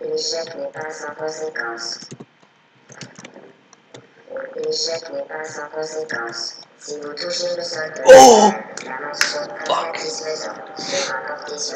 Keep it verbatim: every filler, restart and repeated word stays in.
L'échec n'est pas sans conséquence. L'échec n'est pas sans conséquence. Si vous touchez le sol de Oh la la mention très satisfaisant sera portée sur